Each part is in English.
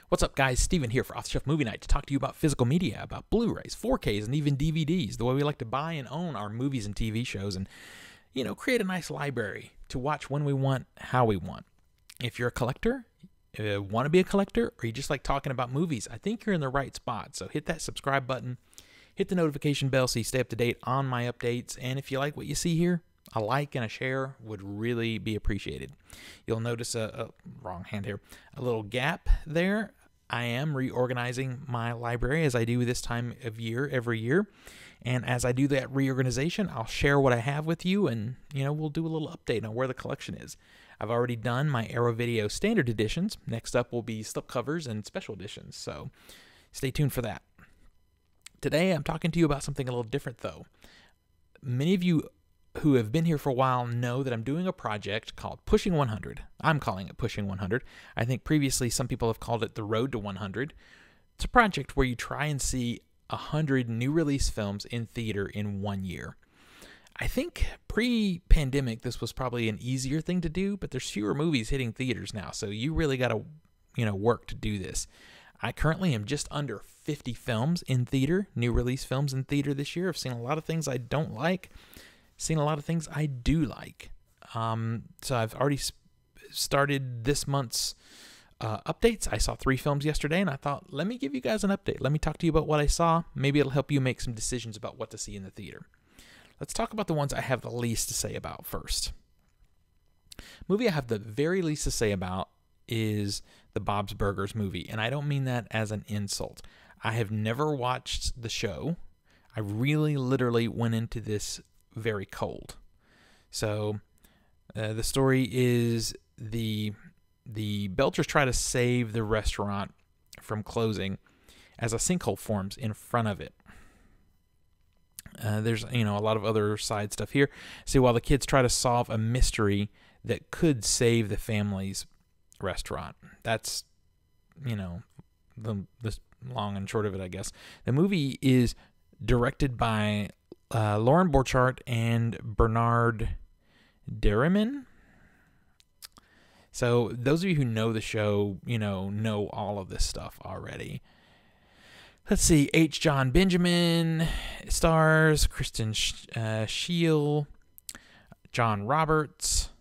What's up, guys? Steven here for Off the Shelf Movie Night to talk to you about physical media, about Blu-rays, 4Ks, and even DVDs, the way we like to buy and own our movies and TV shows and, create a nice library to watch when we want, how we want. If you're a collector, want to be a collector, or you just like talking about movies, I think you're in the right spot. So hit that subscribe button, hit the notification bell so you stay up to date on my updates, and if you like what you see here, a like and a share would really be appreciated. You'll notice a little gap there. I am reorganizing my library as I do this time of year every year. And as I do that reorganization, I'll share what I have with you, and we'll do a little update on where the collection is. I've already done my Arrow Video standard editions. Next up will be slipcovers and special editions, so stay tuned for that. Today I'm talking to you about something a little different, though. Many of you who have been here for a while know that I'm doing a project called Pushing 100. I'm calling it Pushing 100. I think previously some people have called it The Road to 100. It's a project where you try and see 100 new release films in theater in 1 year. I think pre-pandemic this was probably an easier thing to do, but there's fewer movies hitting theaters now, so you really got to work to do this. I currently am just under 50 films in theater, new release films in theater this year. I've seen a lot of things I don't like, seen a lot of things I do like. So I've already started this month's updates. I saw 3 films yesterday, and I thought, let me give you guys an update. Let me talk to you about what I saw. Maybe it'll help you make some decisions about what to see in the theater. Let's talk about the ones I have the least to say about first. Movie I have the very least to say about is the Bob's Burgers movie, and I don't mean that as an insult. I have never watched the show. I really literally went into this very cold. So the story is the Belchers try to save the restaurant from closing as a sinkhole forms in front of it. There's a lot of other side stuff here. See, while the kids try to solve a mystery that could save the family's restaurant. That's the long and short of it, I guess. The movie is directed by Lauren Borchardt and Bernard Derriman. So those of you who know the show, know all of this stuff already. Let's see. H. John Benjamin stars, Kristen Schiele, John Roberts,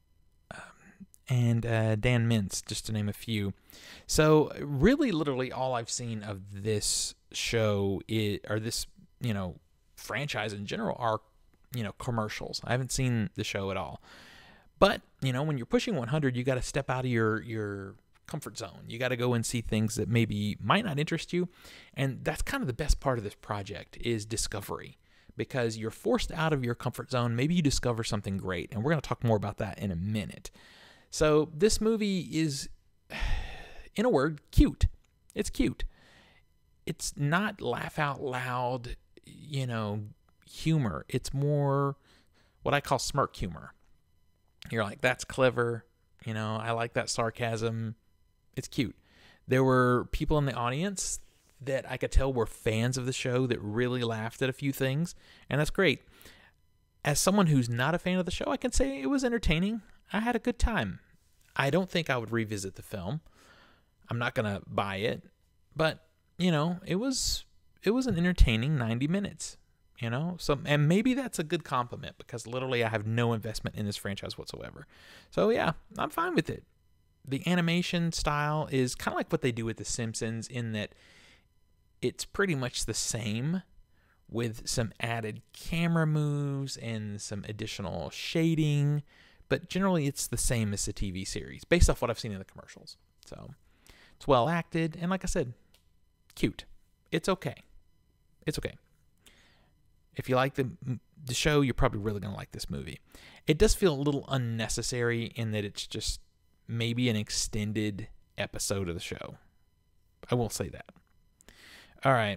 and Dan Mintz, just to name a few. So really, literally all I've seen of this show this franchise in general are, commercials. I haven't seen the show at all. But, when you're pushing 100, you got to step out of your comfort zone. You got to go and see things that maybe might not interest you. And that's kind of the best part of this project is discovery, because you're forced out of your comfort zone. Maybe you discover something great. And we're going to talk more about that in a minute. So this movie is, in a word, cute. It's cute. It's not laugh out loud, humor. It's more what I call smirk humor. You're like, that's clever. I like that sarcasm. It's cute. There were people in the audience that I could tell were fans of the show that really laughed at a few things, and that's great. As someone who's not a fan of the show, I can say it was entertaining. I had a good time. I don't think I would revisit the film. I'm not going to buy it, but, it was an entertaining 90 minutes. And maybe that's a good compliment, because literally I have no investment in this franchise whatsoever. So yeah, I'm fine with it. The animation style is kind of like what they do with The Simpsons, in that it's pretty much the same with some added camera moves and some additional shading, but generally it's the same as the TV series based off what I've seen in the commercials. So it's well acted, and like I said, cute. It's okay. It's okay. If you like the show, you're probably really going to like this movie. It does feel a little unnecessary in that it's just maybe an extended episode of the show. I will say that. All right.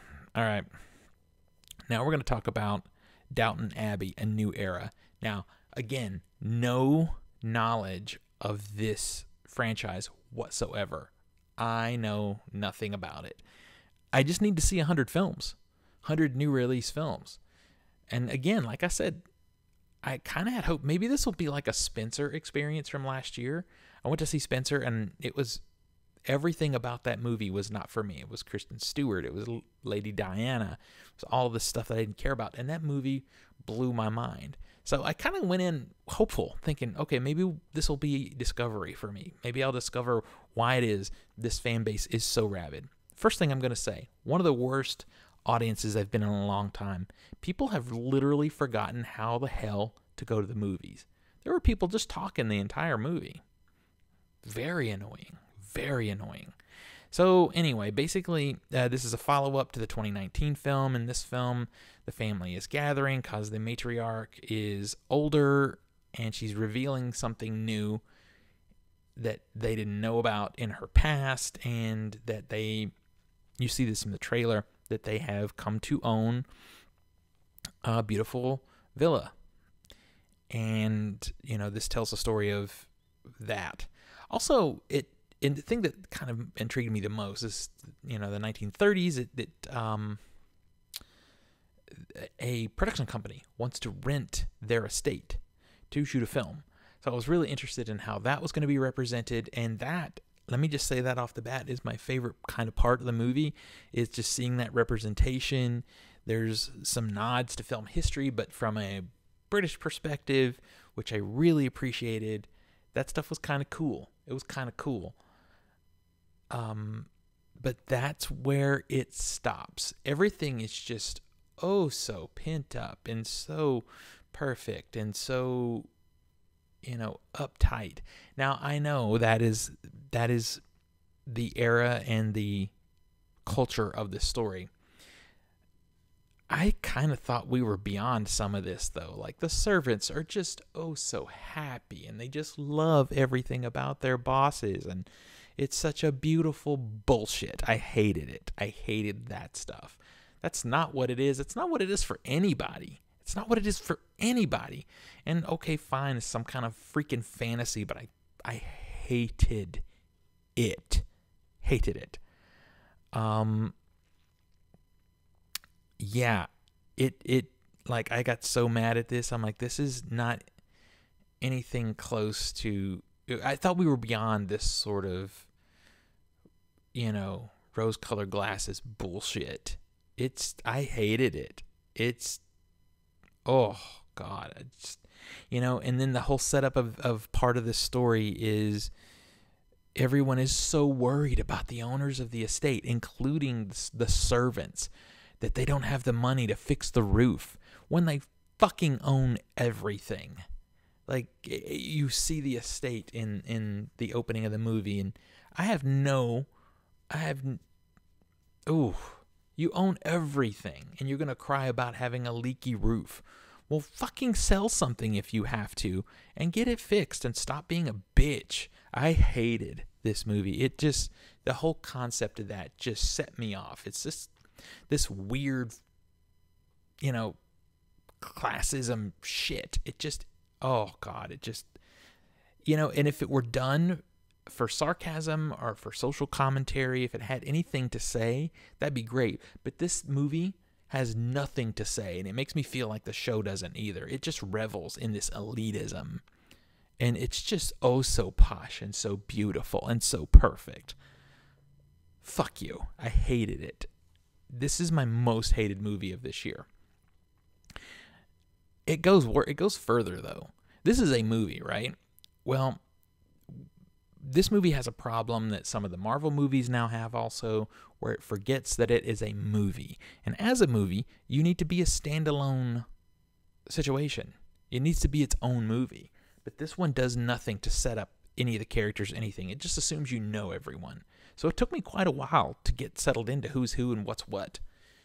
Now we're going to talk about Downton Abbey, A New Era. Now, again, no knowledge of this franchise whatsoever. I know nothing about it. I just need to see 100 films. 100 new release films. And again, like I said, I kind of had hope maybe this will be like a Spencer experience from last year. I went to see Spencer, and it was Everything about that movie was not for me. It was Kristen Stewart. It was Lady Diana. It was all this stuff that I didn't care about. And that movie blew my mind. So I kind of went in hopeful, thinking, okay, maybe this will be discovery for me. Maybe I'll discover why it is this fan base is so rabid. First thing I'm going to say, one of the worst audiences I've been in a long time. People have literally forgotten how the hell to go to the movies. There were people just talking the entire movie. Very annoying. Very annoying. So anyway, basically, this is a follow-up to the 2019 film. In this film, the family is gathering because the matriarch is older and she's revealing something new that they didn't know about in her past, and that you see this in the trailer, that they have come to own a beautiful villa. And, this tells the story of that. Also, and the thing that kind of intrigued me the most is, the 1930s, a production company wants to rent their estate to shoot a film. So I was really interested in how that was going to be represented, and that, let me just say that off the bat, is my favorite kind of part of the movie, is just seeing that representation. There's some nods to film history, but from a British perspective, which I really appreciated. That stuff was kind of cool. It was kind of cool. But that's where it stops. Everything is just so pent up and so perfect and so, uptight. Now, I know that is the era and the culture of the story. I kind of thought we were beyond some of this, though. Like, the servants are just so happy, and they just love everything about their bosses, and it's such a beautiful bullshit. I hated it. I hated that stuff. That's not what it is. It's not what it is for anybody. It's not what it is for anybody. And okay, fine, it's some kind of freaking fantasy, but I hated it. Hated it. Yeah, it like, I got so mad at this. I'm like, this is not anything close to, I thought we were beyond this sort of, rose-colored glasses bullshit. I hated it. Oh God, I just, and then the whole setup of part of this story is everyone is so worried about the owners of the estate, including the servants, that they don't have the money to fix the roof when they fucking own everything. Like, you see the estate in the opening of the movie, and you own everything, and you're going to cry about having a leaky roof. Well, fucking sell something if you have to, and get it fixed, and stop being a bitch. I hated this movie. The whole concept of that just set me off. It's just this weird, classism shit. It just, oh God, it just, and if it were done for sarcasm or for social commentary, if it had anything to say, that'd be great. But this movie has nothing to say, and it makes me feel like the show doesn't either. It just revels in this elitism, and it's just so posh and so beautiful and so perfect. Fuck you. I hated it. This is my most hated movie of this year. It goes further, though. This is a movie, right? Well, this movie has a problem that some of the Marvel movies now have also, where it forgets that it is a movie. And as a movie, you need to be a standalone situation. It needs to be its own movie. But this one does nothing to set up any of the characters, anything. It just assumes you know everyone. So it took me quite a while to get settled into who's who and what's what.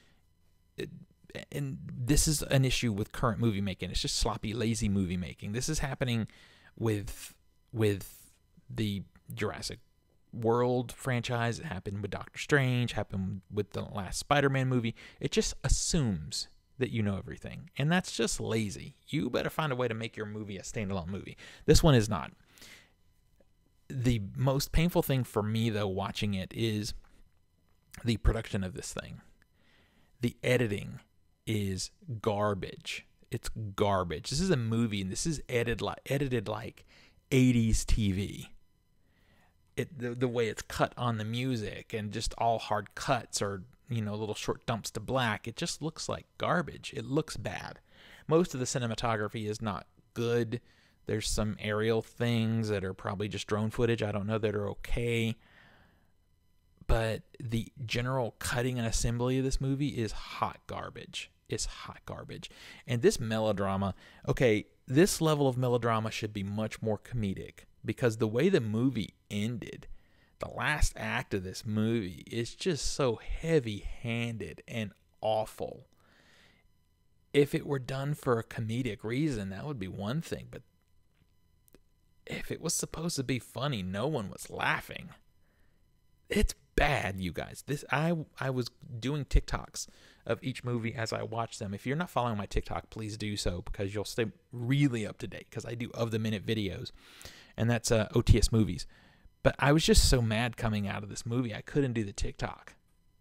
And this is an issue with current movie making. It's just sloppy, lazy movie making. This is happening with the Jurassic World franchise. It happened with Doctor Strange, happened with the last Spider-Man movie. It just assumes that you know everything, and that's just lazy. You better find a way to make your movie a standalone movie. This one is not. The most painful thing for me, though, watching it is the production of this thing. The editing is garbage. It's garbage. This is a movie, and this is edited like 80s TV. the way it's cut on the music and just all hard cuts or, little short dumps to black, it just looks like garbage. It looks bad. Most of the cinematography is not good. There's some aerial things that are probably just drone footage, I don't know, that are okay. But the general cutting and assembly of this movie is hot garbage. It's hot garbage. And this melodrama, okay, this level of melodrama should be much more comedic, because the way the movie ended, the last act of this movie is just so heavy-handed and awful. If it were done for a comedic reason, that would be one thing, but if it was supposed to be funny, no one was laughing. It's bad, you guys. I was doing TikToks of each movie as I watched them. If you're not following my TikTok, please do so, because you'll stay really up to date, because I do of-the-minute videos, and that's OTS Movies. But I was just so mad coming out of this movie, I couldn't do the TikTok.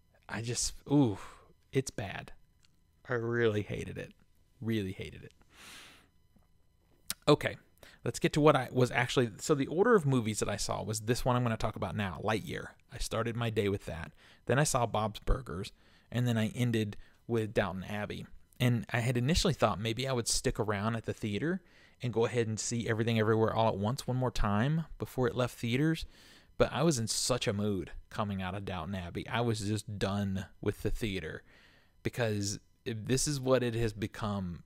It's bad. I really hated it. Really hated it. Okay, let's get to what I was actually... So the order of movies that I saw was this one I'm going to talk about now, Lightyear. I started my day with that. Then I saw Bob's Burgers, and then I ended with Downton Abbey. And I had initially thought maybe I would stick around at the theater and go ahead and see Everything Everywhere All at Once one more time before it left theaters. But I was in such a mood coming out of Downton Abbey. I was just done with the theater, because this is what it has become.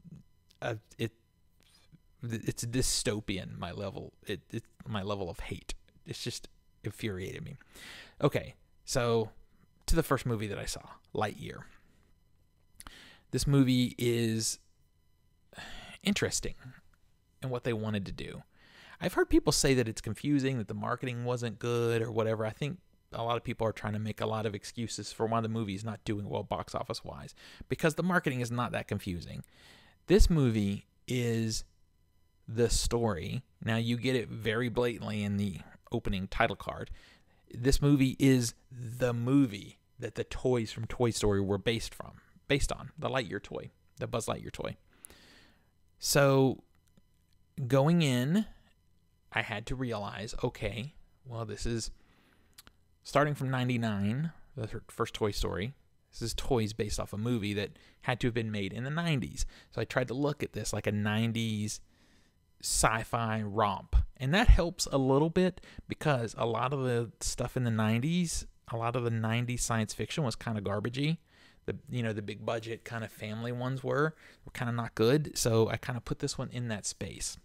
It's dystopian, my level. It's my level of hate. It's just infuriated me. Okay, so to the first movie that I saw, Lightyear. This movie is interesting in what they wanted to do. I've heard people say that it's confusing, that the marketing wasn't good or whatever. I think a lot of people are trying to make a lot of excuses for why the movie is not doing well box office wise, because the marketing is not that confusing. This movie is the story. Now, you get it very blatantly in the opening title card. This movie is the movie that the toys from Toy Story were based on, the Lightyear toy, the Buzz Lightyear toy. So going in, I had to realize, okay, well, this is starting from 99, the first Toy Story. This is toys based off a movie that had to have been made in the 90s. So I tried to look at this like a 90s sci-fi romp. And that helps a little bit, because a lot of the stuff in the 90s, a lot of the 90s science fiction was kind of garbagey. The big budget kind of family ones were kind of not good. So I kind of put this one in that space.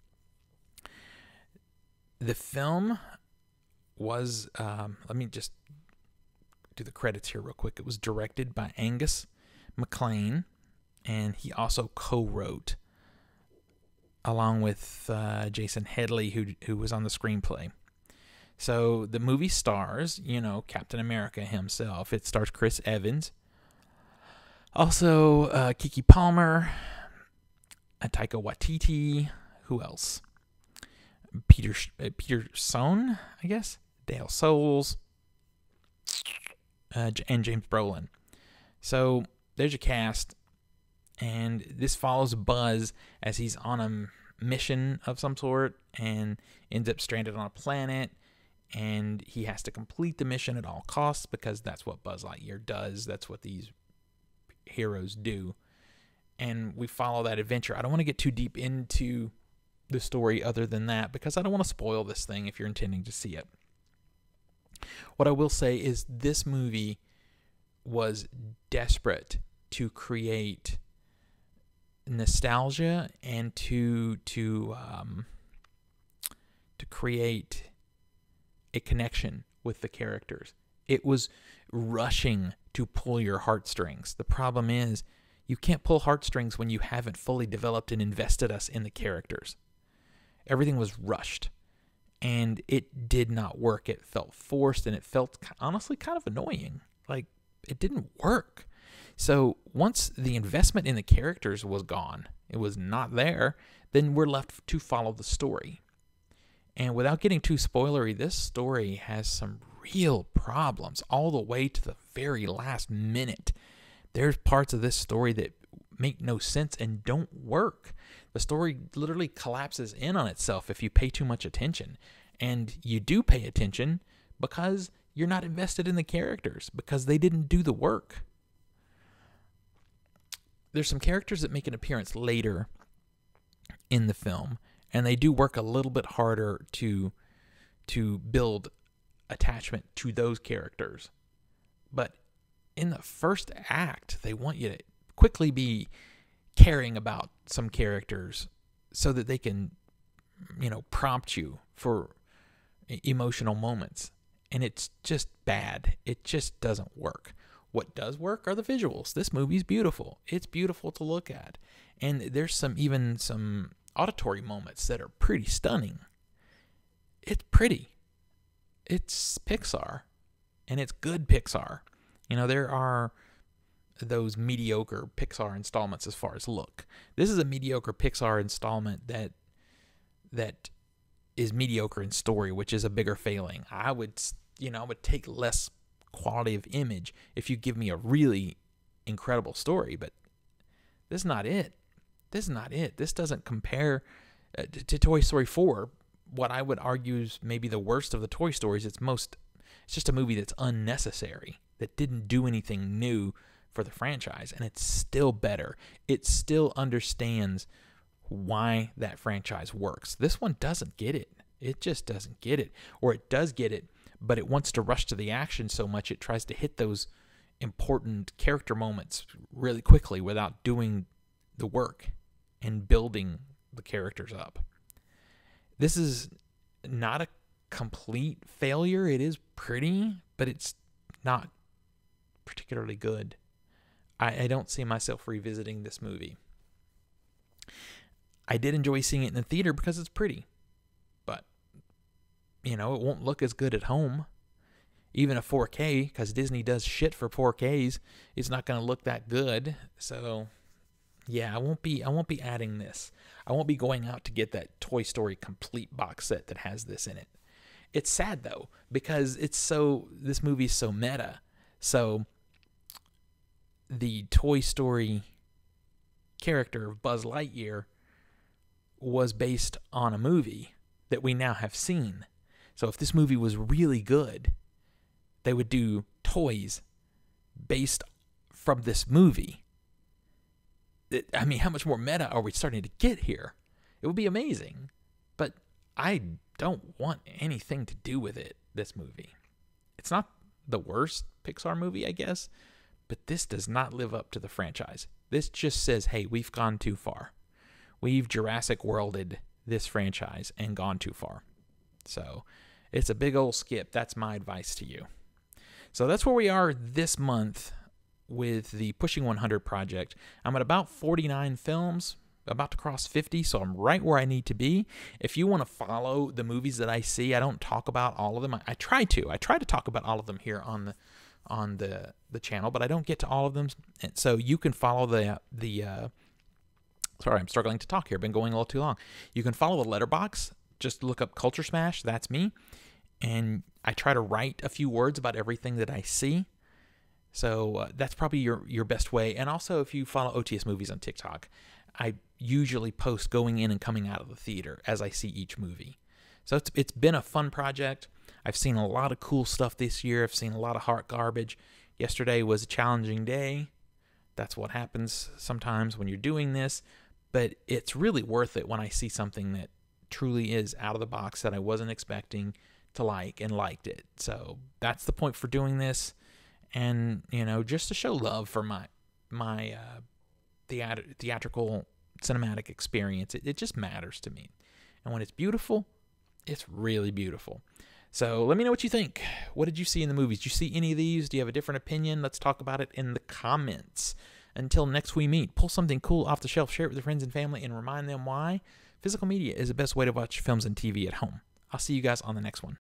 The film was, let me just do the credits here real quick. It was directed by Angus MacLane, and he also co-wrote along with Jason Headley, who was on the screenplay. So the movie stars, Captain America himself. It stars Chris Evans. Also, Keke Palmer, Taika Waititi. Who else? Peter Sohn, I guess. Dale Soules. And James Brolin. So there's your cast. And this follows Buzz as he's on a mission of some sort and ends up stranded on a planet. And he has to complete the mission at all costs, because that's what Buzz Lightyear does. That's what these heroes do. And we follow that adventure. I don't want to get too deep into the story other than that, because I don't want to spoil this thing if you're intending to see it. What I will say is this movie was desperate to create nostalgia and to create a connection with the characters. It was rushing to pull your heartstrings. The problem is, you can't pull heartstrings when you haven't fully developed and invested us in the characters. Everything was rushed, and it did not work. It felt forced, and it felt honestly kind of annoying. Like, it didn't work. So once the investment in the characters was gone, it was not there, then we're left to follow the story. And without getting too spoilery, this story has some real problems all the way to the very last minute. There's parts of this story that make no sense and don't work. The story literally collapses in on itself if you pay too much attention. And you do pay attention because you're not invested in the characters, because they didn't do the work. There's some characters that make an appearance later in the film, and they do work a little bit harder to build attachment to those characters. But in the first act, they want you to quickly be caring about some characters so that they can, prompt you for emotional moments. And it's just bad. It just doesn't work. What does work are the visuals. This movie's beautiful. It's beautiful to look at. And there's some auditory moments that are pretty stunning. It's pretty. It's Pixar. And it's good Pixar. There are those mediocre Pixar installments as far as look. This is a mediocre Pixar installment that is mediocre in story, which is a bigger failing. I would take less quality of image if you give me a really incredible story, but this is not it. This doesn't compare to Toy Story 4, what I would argue is maybe the worst of the Toy Stories. It's just a movie that's unnecessary, that didn't do anything new for the franchise, and it's still better. It still understands why that franchise works. This one doesn't get it. It just doesn't get it. Or it does get it, but it wants to rush to the action so much it tries to hit those important character moments really quickly without doing the work and building the characters up. This is not a complete failure. It is pretty, but it's not particularly good. I don't see myself revisiting this movie. I did enjoy seeing it in the theater because it's pretty, but it won't look as good at home. Even a 4K, because Disney does shit for 4Ks, it's not going to look that good. So yeah, I won't be adding this. I won't be going out to get that Toy Story complete box set that has this in it. It's sad though, because this movie is so meta. So the Toy Story character of Buzz Lightyear was based on a movie that we now have seen. So if this movie was really good, they would do toys based from this movie. How much more meta are we starting to get here? It would be amazing. But I don't want anything to do with it, this movie. It's not the worst Pixar movie, I guess, but this does not live up to the franchise. This just says, hey, we've gone too far. We've Jurassic Worlded this franchise and gone too far. So it's a big old skip. That's my advice to you. So that's where we are this month with the Pushing 100 project. I'm at about 49 films, about to cross 50, so I'm right where I need to be. If you want to follow the movies that I see, I don't talk about all of them. I try to talk about all of them here on the channel, but I don't get to all of them. And so you can follow sorry, I'm struggling to talk here. Been going a little too long. You can follow the letterbox. Just look up Culture Smash. That's me. And I try to write a few words about everything that I see. So that's probably your best way. And also, if you follow OTS Movies on TikTok, I usually post going in and coming out of the theater as I see each movie. So it's been a fun project. I've seen a lot of cool stuff this year. I've seen a lot of hot garbage. Yesterday was a challenging day. That's what happens sometimes when you're doing this. But it's really worth it when I see something that truly is out of the box that I wasn't expecting to like and liked it. So that's the point for doing this. And, just to show love for my theatrical cinematic experience. It just matters to me. And when it's beautiful, it's really beautiful. So let me know what you think. What did you see in the movies? Did you see any of these? Do you have a different opinion? Let's talk about it in the comments. Until next we meet, pull something cool off the shelf, share it with your friends and family, and remind them why physical media is the best way to watch films and TV at home. I'll see you guys on the next one.